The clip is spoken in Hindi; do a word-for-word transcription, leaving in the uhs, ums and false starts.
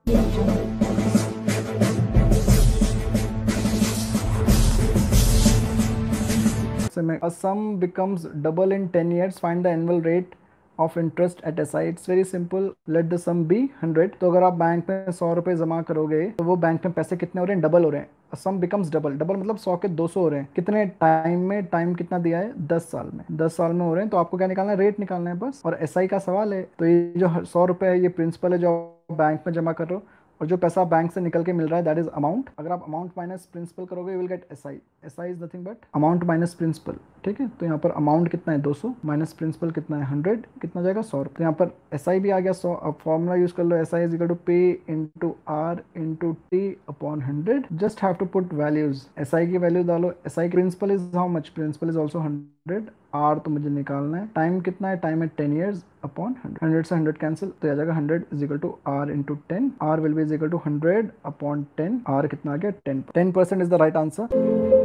A sum becomes double in ten years. Find the annual rate of interest at S I. It's very simple. Let the sum be hundred. तो अगर आप बैंक में सौ रुपए जमा करोगे तो वो बैंक में पैसे कितने हो रहे हैं? डबल हो रहे हैं। सम बिकम्स डबल। डबल मतलब सौ के दो सौ हो रहे हैं। कितने टाइम में? टाइम कितना दिया है? दस साल में। दस साल में हो रहे हैं। तो आपको क्या निकालना है? रेट निकालना है बस। और एस आई का सवाल है, तो ये जो सौ रुपए है ये प्रिंसिपल है जो आप बैंक में जमा कर रहे हो, और जो पैसा बैंक से निकल के मिल रहा है दैट इज अमाउंट। अगर आप अमाउंट माइनस प्रिंसिपल करोगे you will get S I. S I is nothing but amount minus principal. ठीक है, तो यहाँ पर अमाउंट कितना है? दो सौ माइनस प्रिंसिपल कितना है? हंड्रेड। कितना जाएगा? सौ। तो यहाँ पर एस आई भी आ गया सौ। अब फॉर्मूला यूज कर लो, S I is equal to P into R into T upon hundred. Just have to put values. S I की वैल्यू डालो। S I principal is how much? Principal is also hundred. R तो मुझे निकालना है। टाइम कितना है? टाइम है ten years upon hundred. Hundred से हंड्रेड कैंसिल, तो आ जाएगा hundred is equal to R into ten. R will be is equal to hundred upon ten. R कितना आ गया? Ten. Ten percent is the right answer.